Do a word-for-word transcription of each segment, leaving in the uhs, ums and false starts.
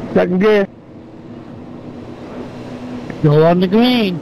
Second gear. Go on the green.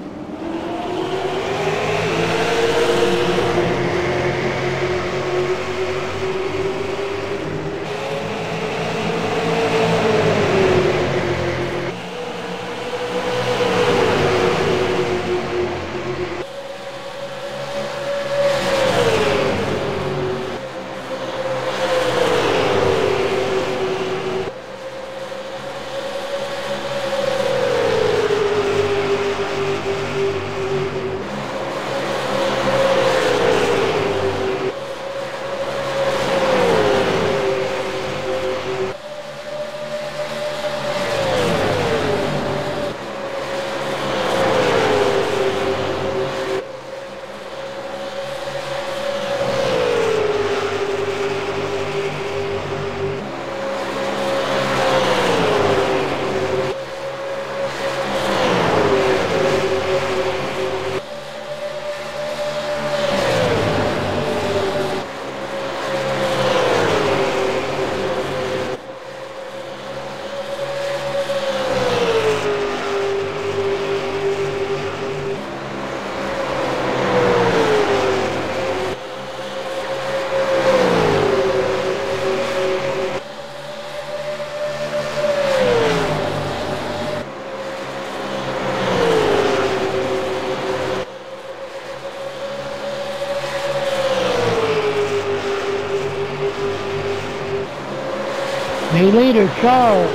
New leader, Charles.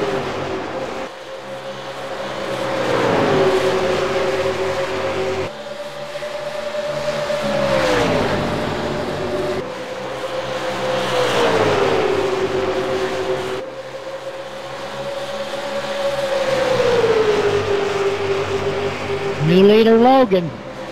New leader, Logan.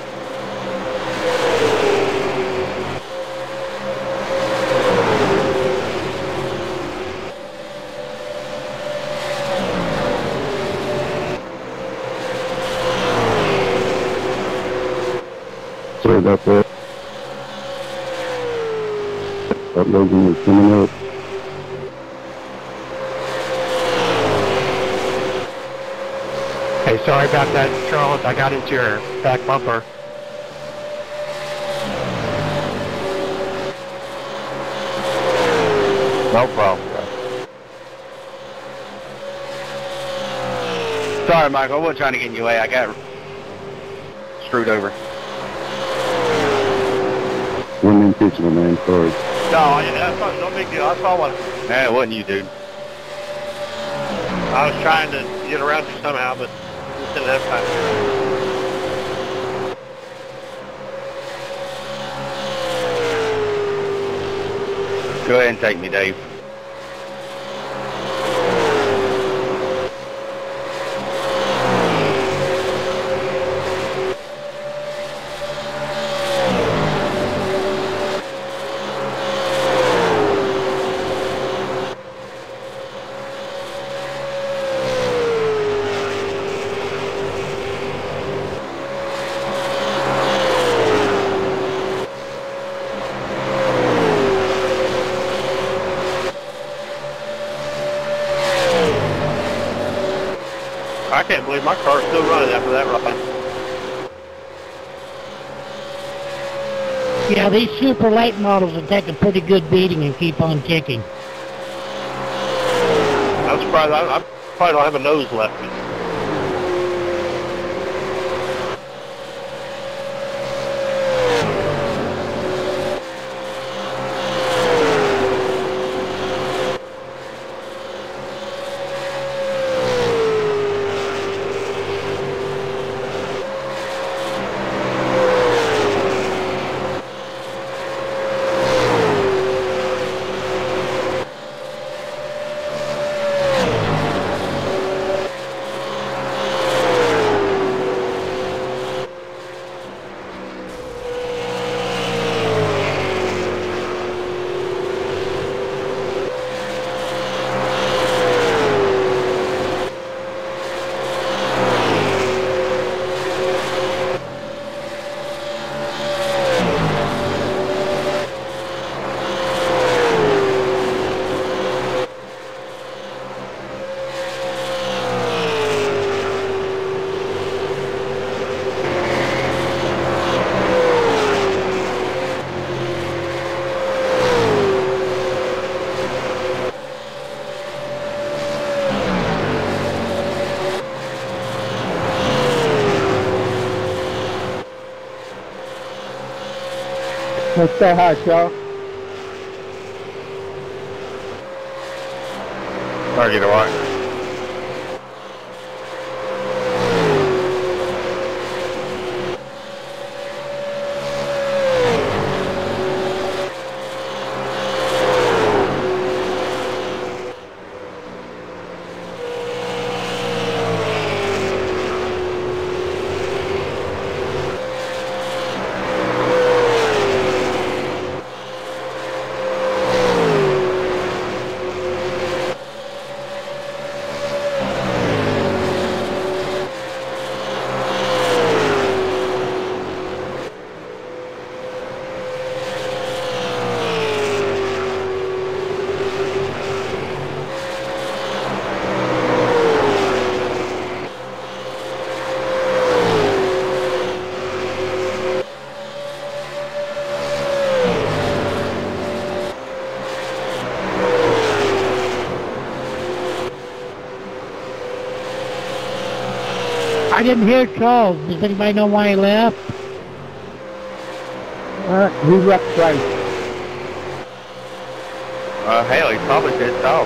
Sorry about that. That Logan was coming up. Hey, sorry about that, Charles. I got into your back bumper. No problem. Sorry, Michael. I wasn't trying to get in your way. I got screwed over. One intentional, man. Sorry. No, yeah, that's not, no big deal. I saw one. Nah, it wasn't you, dude. I was trying to get around you somehow, but just didn't have time. Go ahead and take me, Dave. I can't believe my car's still running after that ride. Yeah, these super late models will take a pretty good beating and keep on ticking. I'm surprised. I, I probably don't have a nose left. Let's say hi, Charles. Target what? I didn't hear Charles. Does anybody know why he left? Uh, he left right. Uh, hell, he's probably pissed off.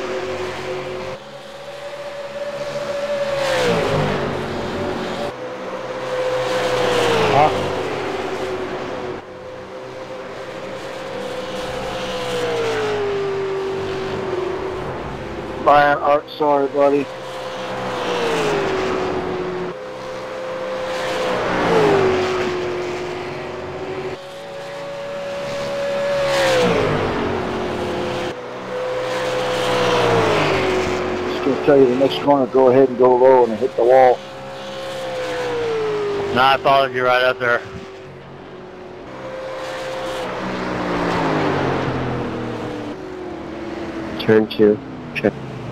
Brian, Art, sorry, buddy. Just gonna tell you the next corner, go ahead and go low and hit the wall. No, I followed you right up there. Turn two. Check.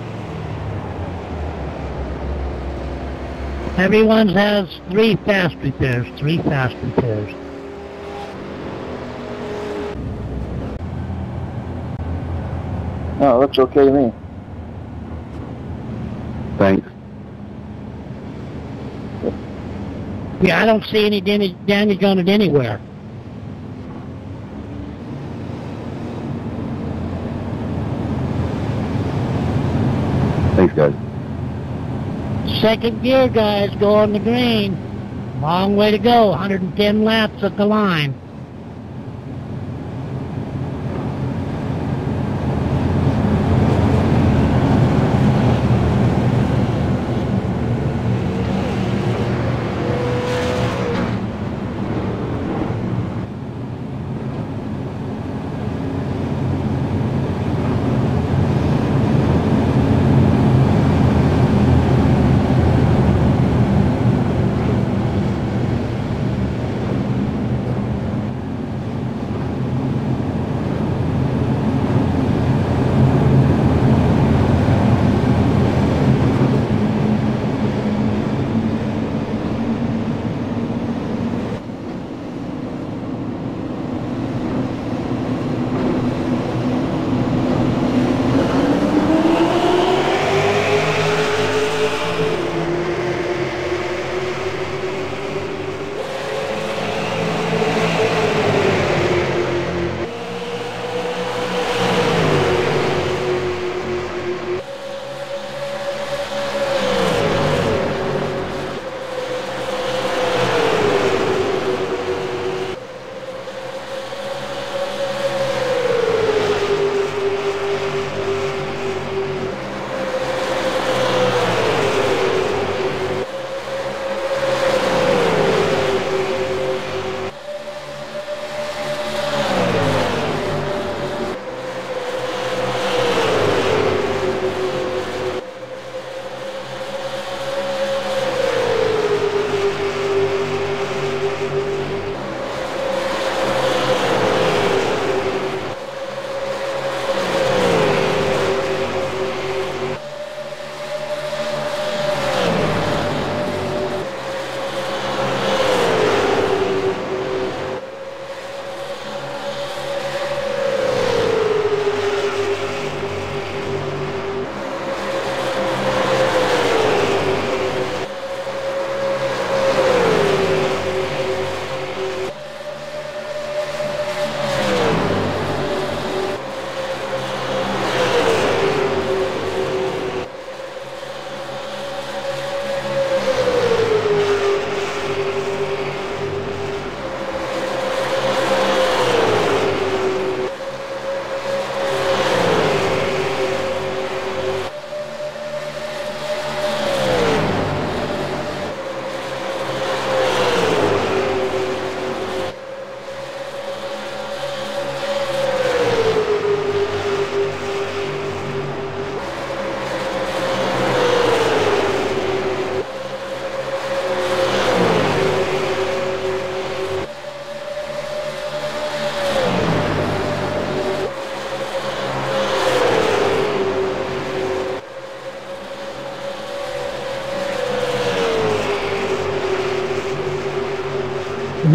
Everyone has three fast repairs. Three fast repairs. No, looks okay to me. Thanks. Yeah, I don't see any damage, damage on it anywhere. Thanks, guys. Second gear, guys, go on the green. Long way to go, one hundred ten laps at the line.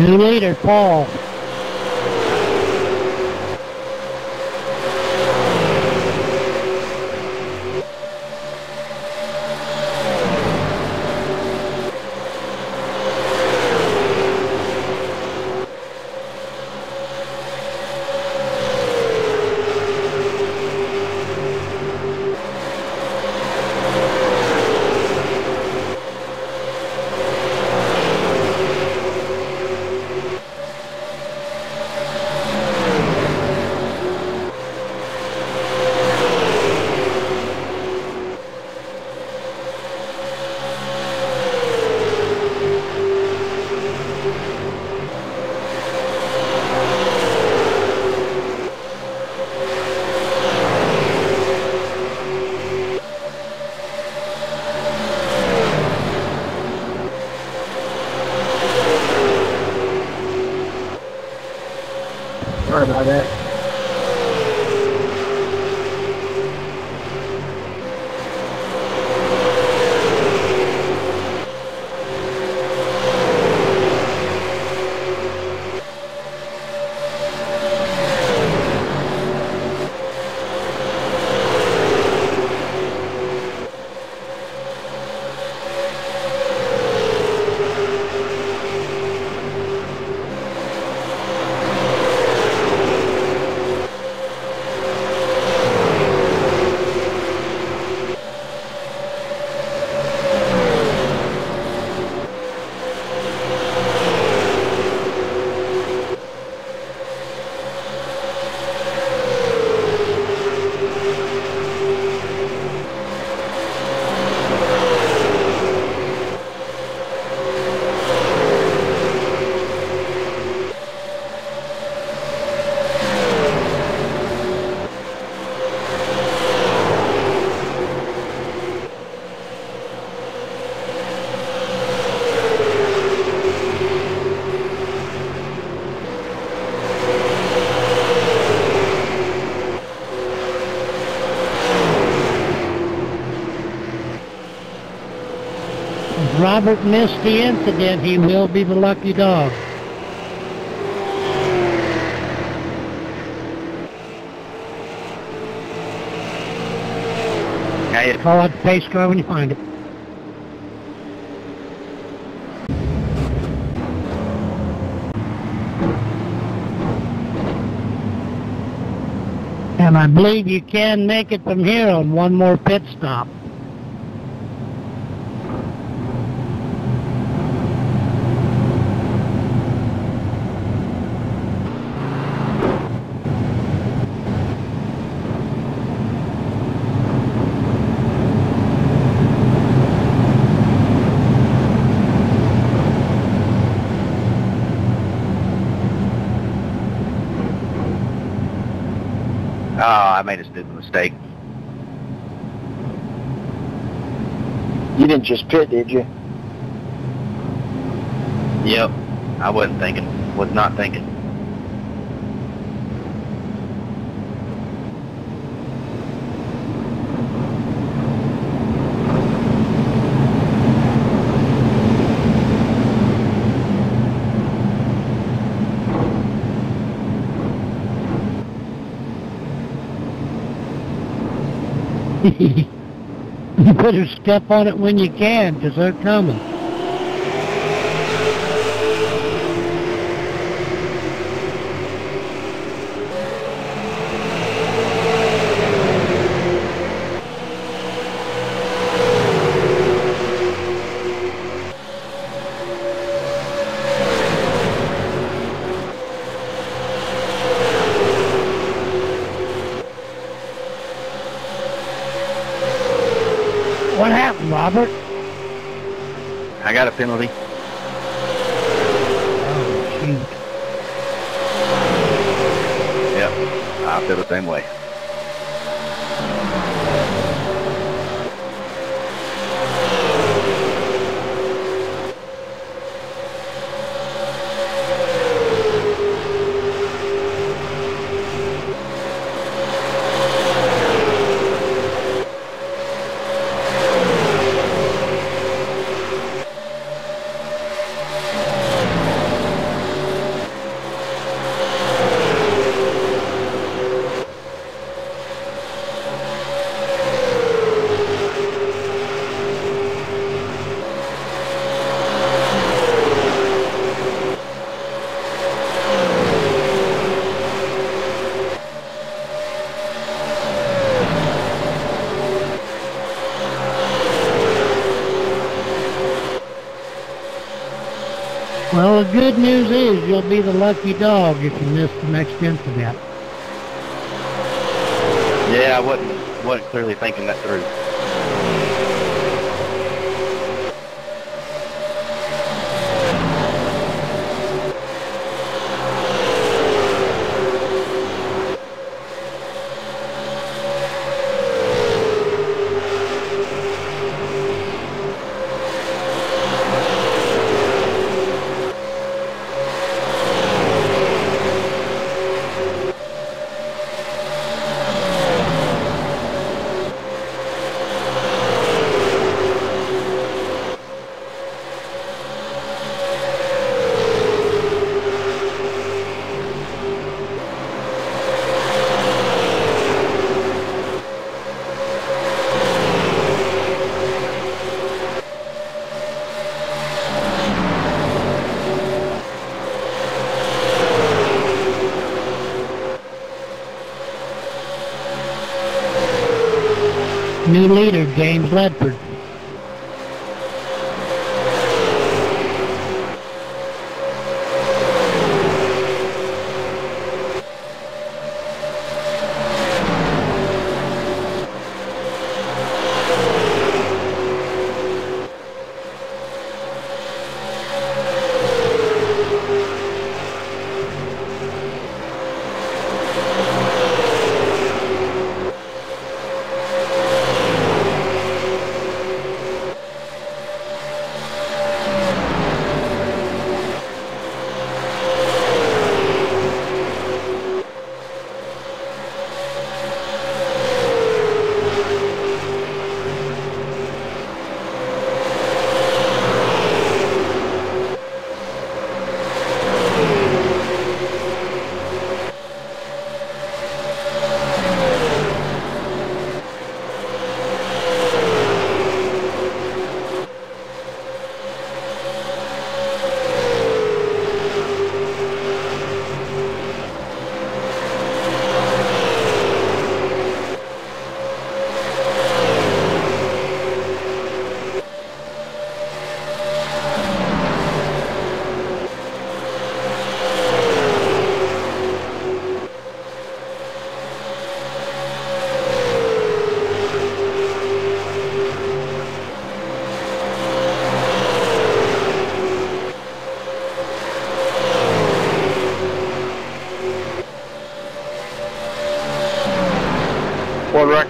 New leader, Paul. Sorry about that. If Robert missed the incident, he will be the lucky dog. Hey, it- Call out the pace car when you find it. And I believe you can make it from here on one more pit stop. Oh, I made a stupid mistake. You didn't just pit, did you? Yep. I wasn't thinking. Was not thinking. You better step on it when you can, because they're coming. What happened, Robert? I got a penalty. Oh, shoot. Yep. I feel the same way. Well, the good news is you'll be the lucky dog if you miss the next incident. Yeah, I wasn't, wasn't clearly thinking that through. New leader, James Ledford. World record.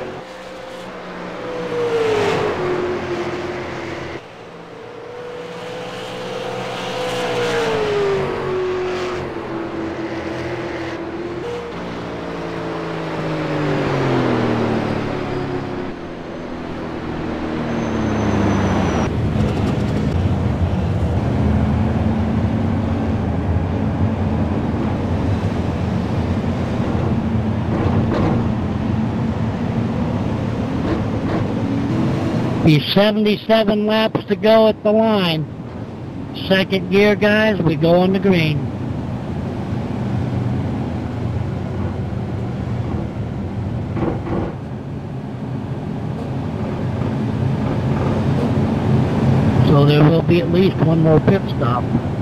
Be seventy-seven laps to go at the line. Second gear, guys, we go on the green. So there will be at least one more pit stop.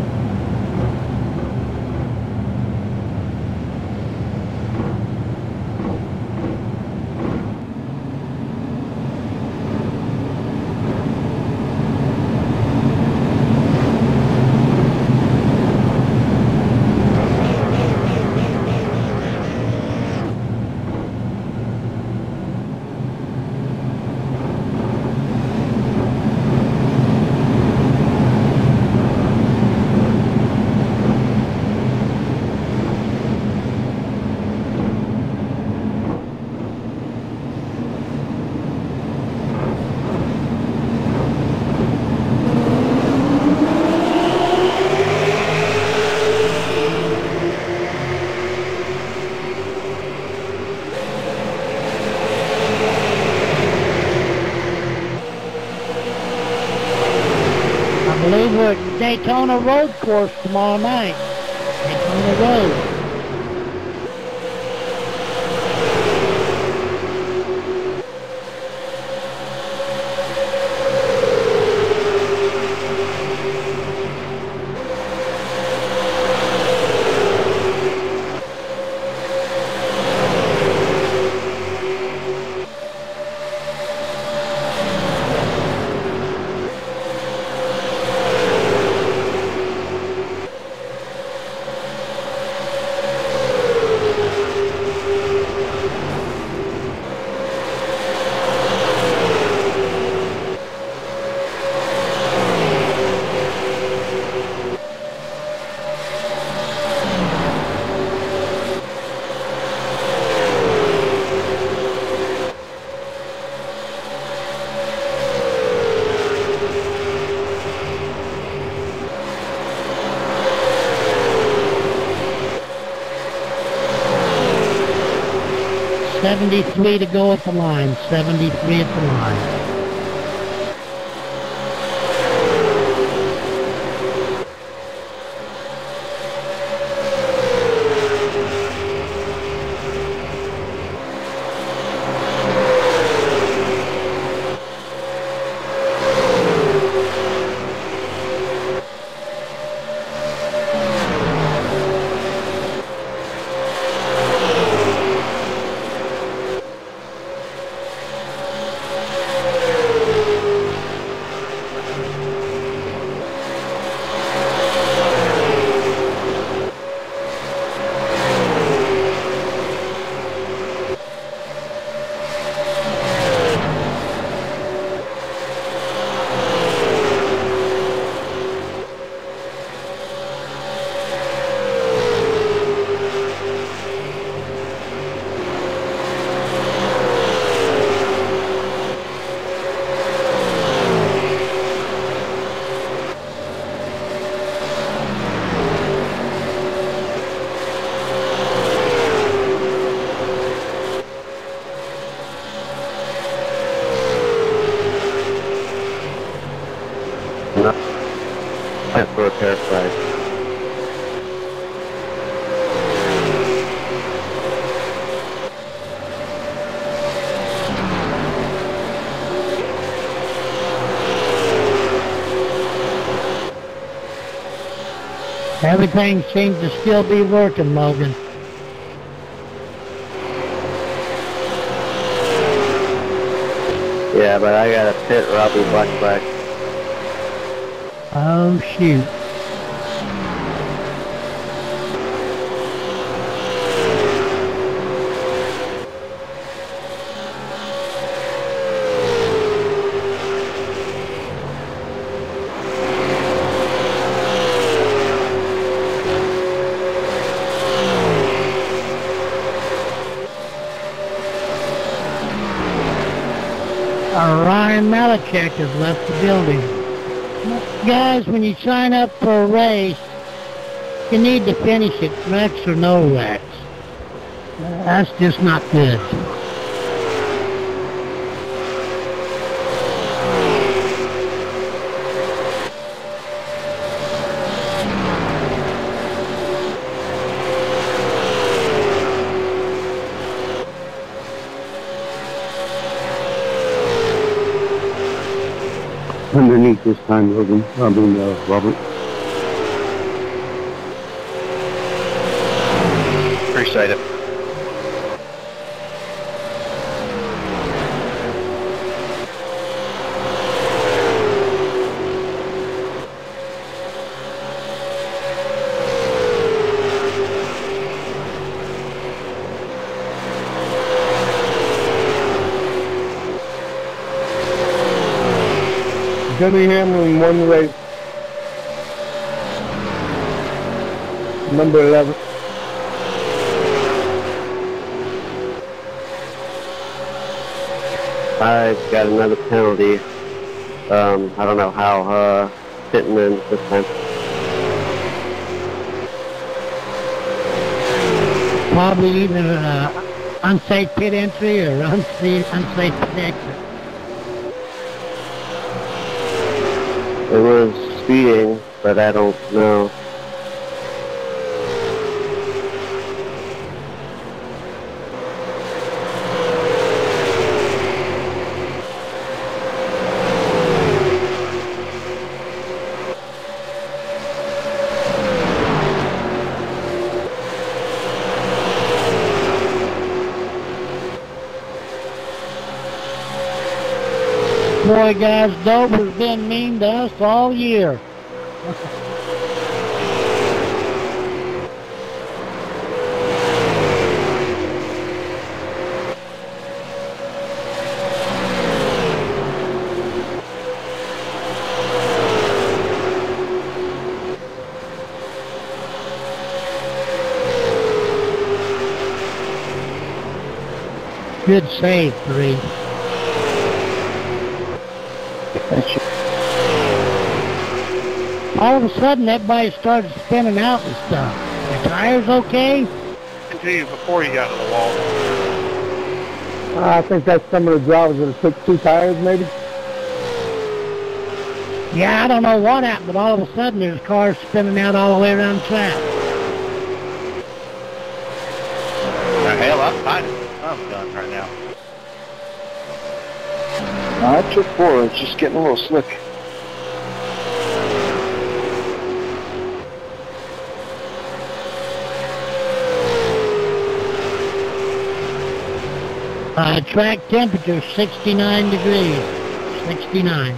I believe we're at Daytona Road Course tomorrow night. Daytona Road. seventy-three to go at the line. seventy-three at the line. For a pair flag. Everything seems to still be working, Logan. Yeah, but I got a pit Robbie black flag. Oh, shoot. Ryan Malachek has left the building. Guys, when you sign up for a race, you need to finish it, wrecks or no wrecks. That's just not good. Underneath this time, Logan. I mean, uh, Robert. Appreciate it. Denny Hamlin won the race. Number eleven. I got another penalty. Um, I don't know how, uh, fitting in this time. Probably either uh, unsafe pit entry or unsafe, unsafe pit exit. It was speeding, but I don't know. Boy, guys, Dover's been mean to us all year. Good save, three. All of a sudden, everybody started spinning out and stuff. The tires okay? To you before you got to the wall. I think that's some of the drivers that took two tires, maybe. Yeah, I don't know what happened, but all of a sudden there's cars spinning out all the way around the track. The hell, I'm fine. I'm done right now. No, I took four. It's just getting a little slick. Uh, track temperature sixty-nine degrees. sixty-nine.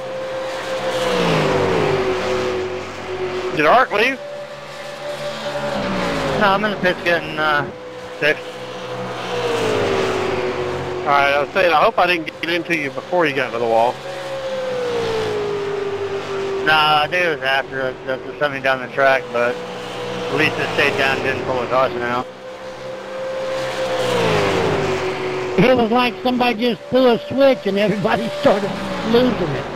Did Art leave? No, I'm in the pits getting uh, fixed. Alright, I was saying, I hope I didn't get into you before you got to the wall. No, I think it was after, after something down the track, but at least it stayed down and didn't pull a caution out. It was like somebody just threw a switch and everybody started losing it.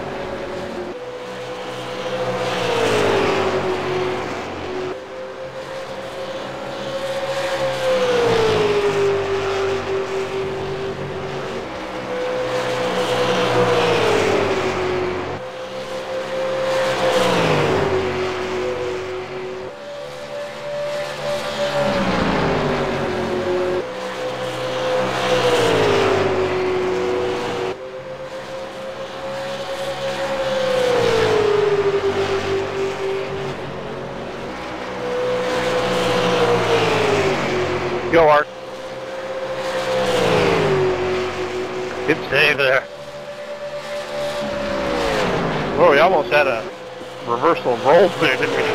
Go, Art. Good save there. Oh, we almost had a reversal of roles there, didn't we?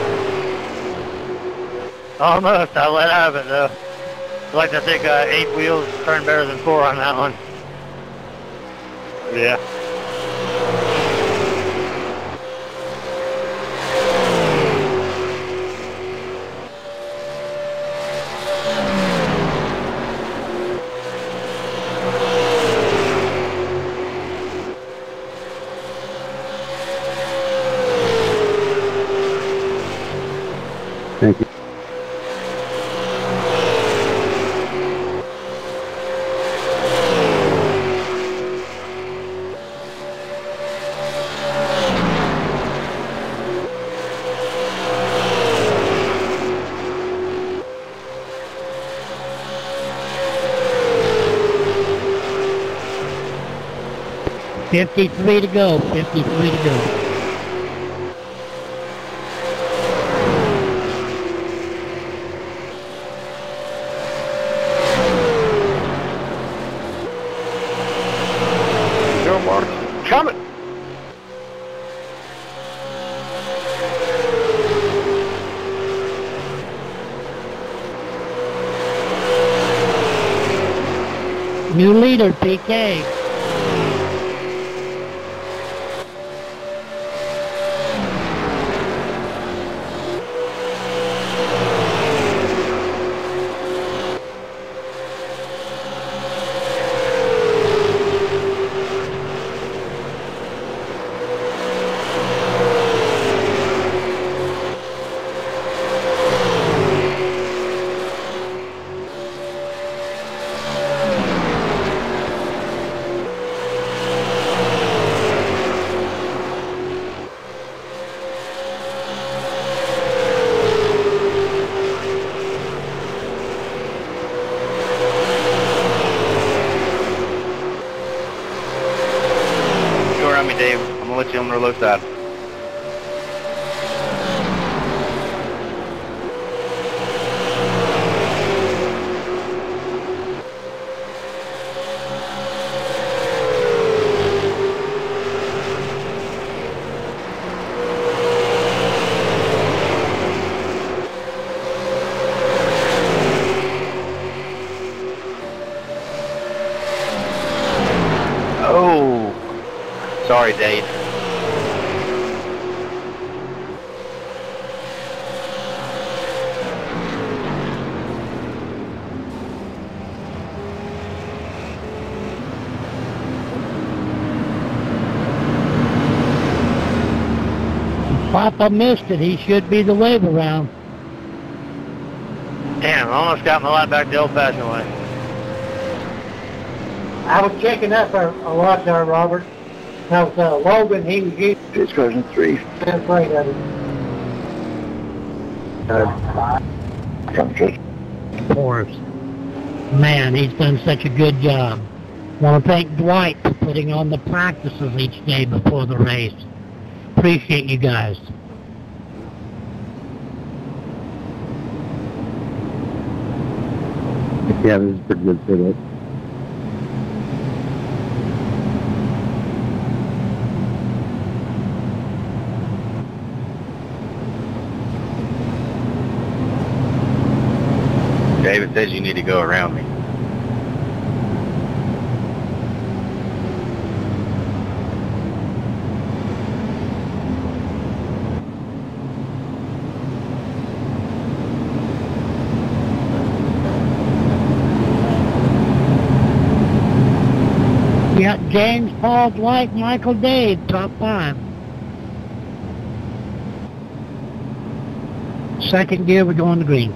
Almost, I let out of it though. I'd like to think uh, eight wheels turn better than four on that one. Yeah. Thank you. fifty-three to go, fifty-three to go. Go, Mark. Coming. New leader, P K. Go around me, Dave. I'm gonna let you on the low side. Oh, sorry, Dave. Papa missed it. He should be the wave around. Damn, I almost got my light back the old-fashioned way. I was checking up a, a lot there, Robert. Now, uh, Logan, he was used Chase cars in three. to afraid of it. Uh, front church. For us. Man, he's done such a good job. Want to thank Dwight for putting on the practices each day before the race. Appreciate you guys. Yeah, this is pretty good setup. David says you need to go around me. Yeah, James, Paul, Dwight, Michael, Dave, top five. Second gear, we're going to green.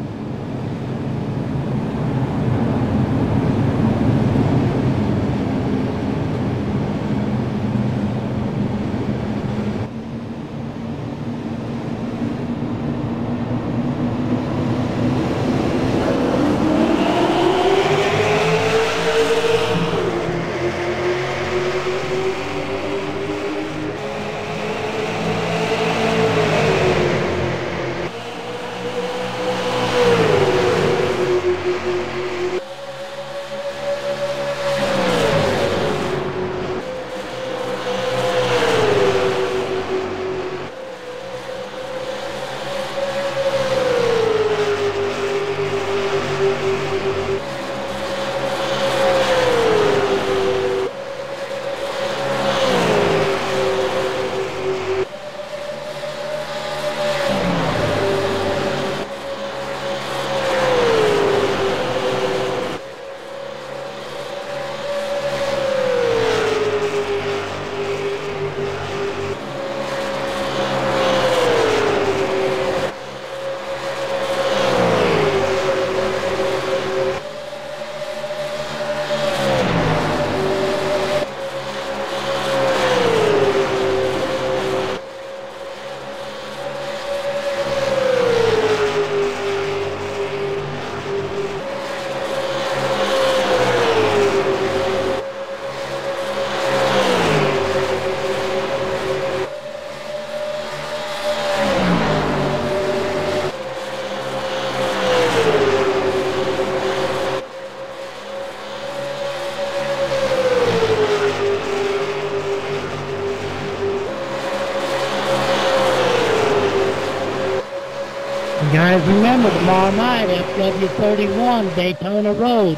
Guys, remember tomorrow night, F W thirty-one, Daytona Road.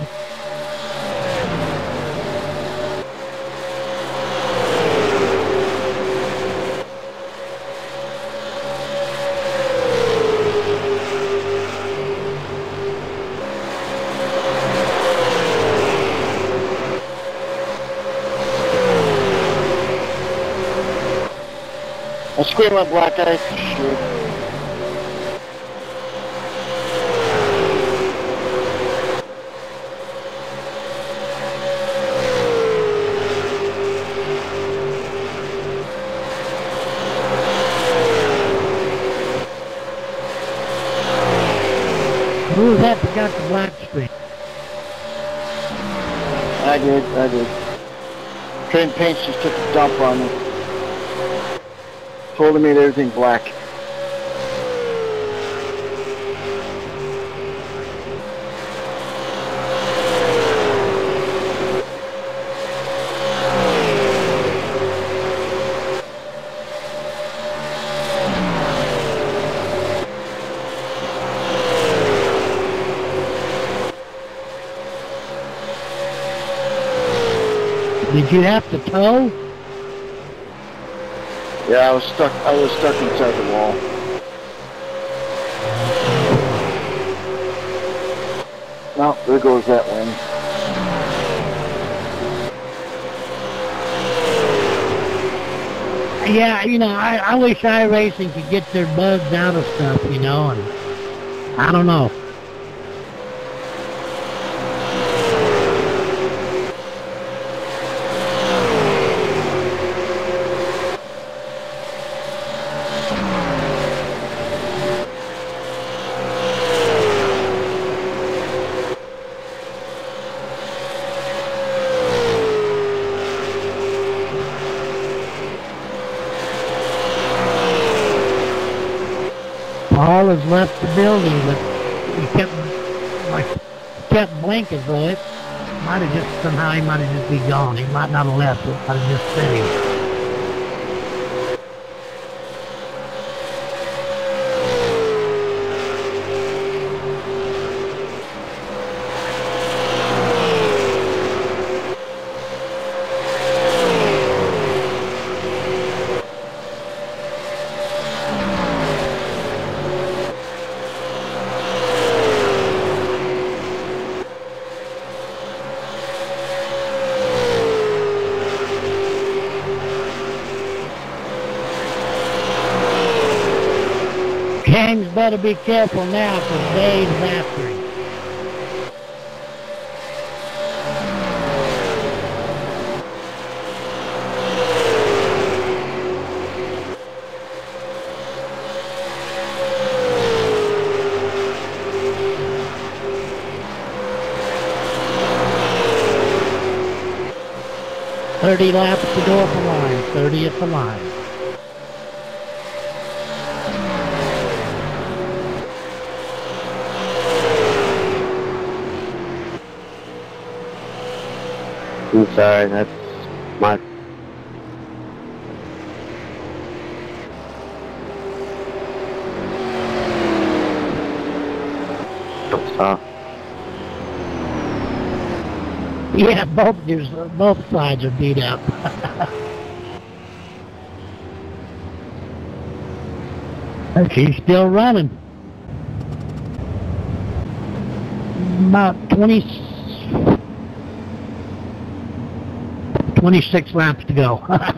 I'll scream up black ice. Sure. Who was that that got the black streak? I did, I did. Train Paints just took a dump on me. Told me everything black. Did you have to tow? Yeah, I was stuck. I was stuck inside the wall. No, there goes that wing. Yeah, you know, I, I wish iRacing could get their bugs out of stuff, you know, and I don't know. Paul has left the building, but he kept like kept blinking, so it might have just somehow he might have just be gone. He might not have left, it might have just sitting. James better be careful now, because Dave's after him. Thirty laps to go at the line, thirty at the line. I'm sorry, that's my... Don't stop. Yeah, both there's, both sides are beat up. She's still running. About twenty, twenty-six laps to go.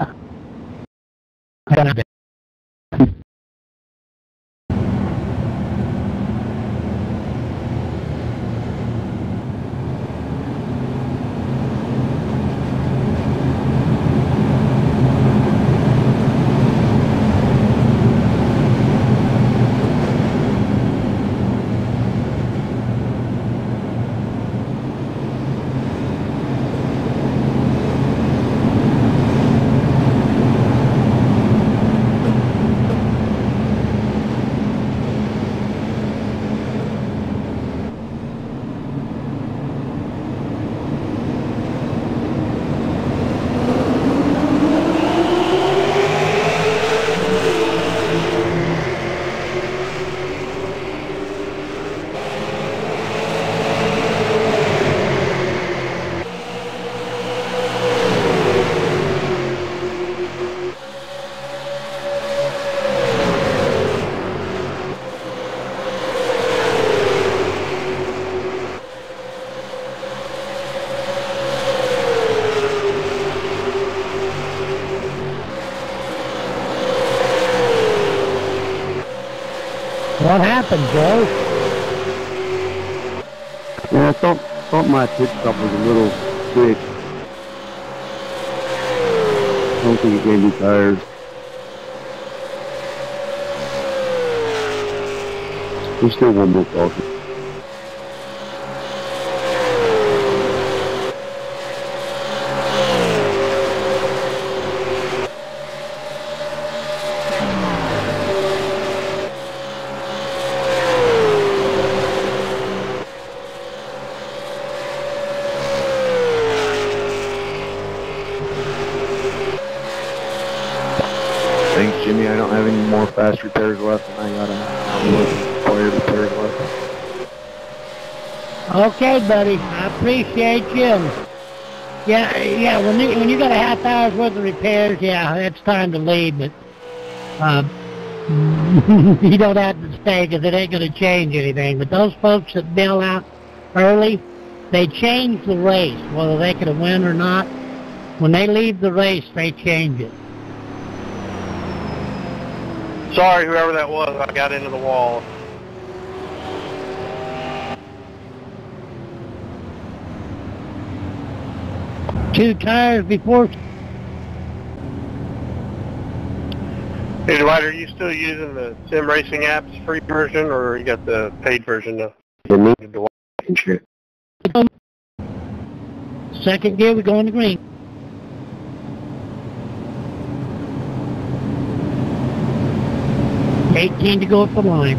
What happened, Joe? Yeah, I thought, thought my pit stop was a little quick. I don't think it gave me tires. There's still one more talking. Thanks, Jimmy. I don't have any more fast repairs left, and I got a player repairs left. Okay, buddy. I appreciate you. And yeah, yeah. When you when you got a half hour's worth of repairs, yeah, it's time to leave. But uh, you don't have to stay because it ain't going to change anything. But those folks that bail out early, they change the race, whether they could win or not. When they leave the race, they change it. Sorry, whoever that was, I got into the wall. Two tires before. Hey, Dwight, are you still using the Sim Racing app's free version, or you got the paid version now? For me, shit. Second gear, we go in the green. eighteen to go up the line.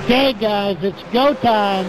Okay, guys, it's go time.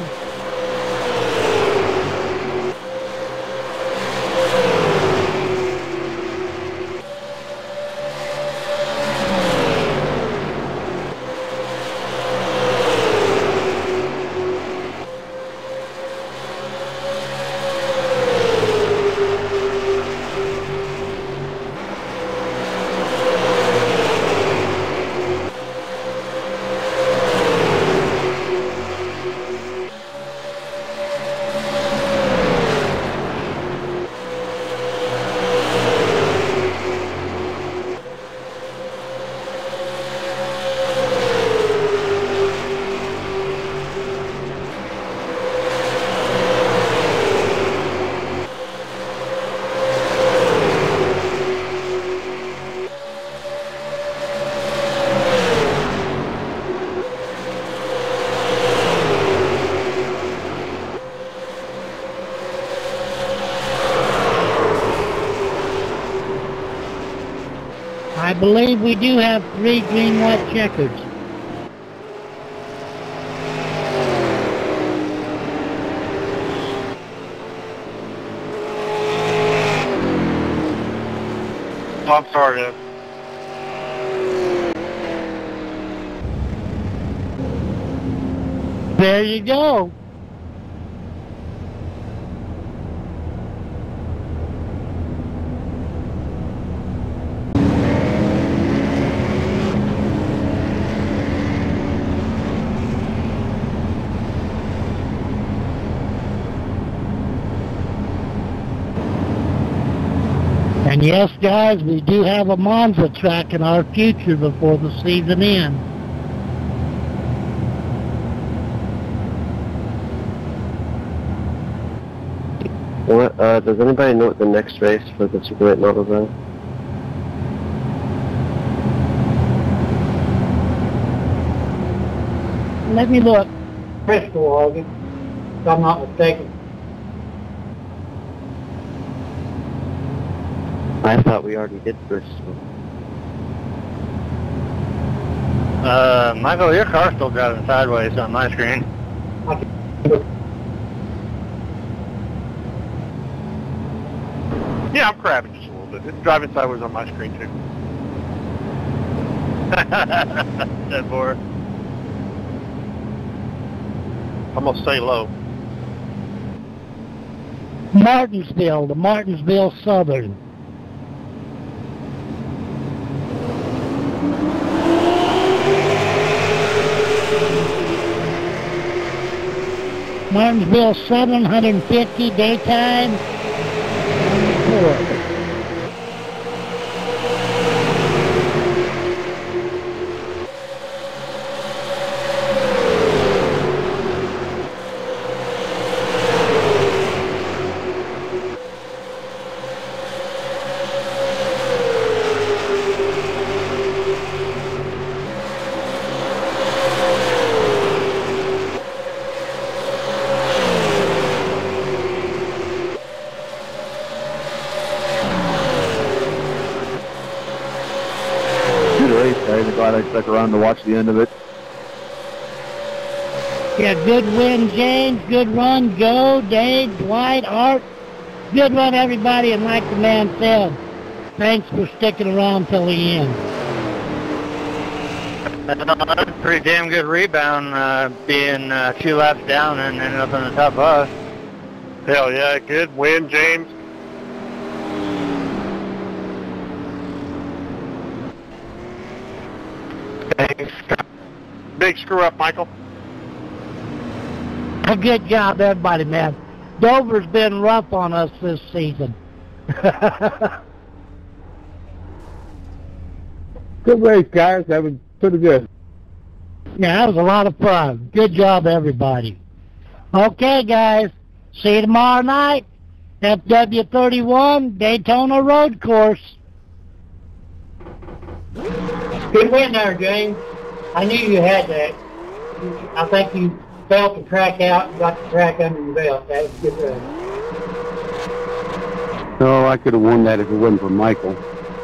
I believe we do have three green white checkers. Oh, I'm sorry, man. There you go. And yes, guys, we do have a Monza track in our future before the season ends. What, uh, does anybody know what the next race for the Super eight models are? Let me look. Bristol, August, if I'm not mistaken. I thought we already did Bristol. Uh, Michael, your car's still driving sideways on my screen. Yeah, I'm crabbing just a little bit. It's driving sideways on my screen, too. That boy. I'm going to stay low. Martinsville, the Martinsville Southern. Martinsville Southern, one hundred fifty daytime. one Glad I stuck around to watch the end of it. Yeah, good win, James. Good run, Joe, Dave, Dwight, Art. Good run, everybody. And like the man said, thanks for sticking around till the end. Uh, pretty damn good rebound, uh, being uh, two laps down and ending up in the top five. Hell yeah, good win, James. Big screw up, Michael. A good job, everybody, man. Dover's been rough on us this season. Good race, guys. That was pretty good. Yeah, that was a lot of fun. Good job, everybody. Okay, guys. See you tomorrow night. F W thirty-one Daytona Road Course. Good win there, James. I knew you had that. I think you felt the track out and got the track under your belt. That was a good run. No, I could have won that if it wasn't for Michael.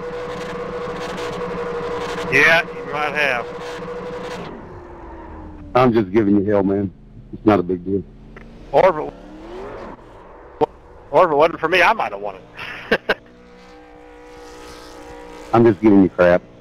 Yeah, you might have. I'm just giving you hell, man. It's not a big deal. Or if it, or if it wasn't for me, I might have won it. I'm just giving you crap.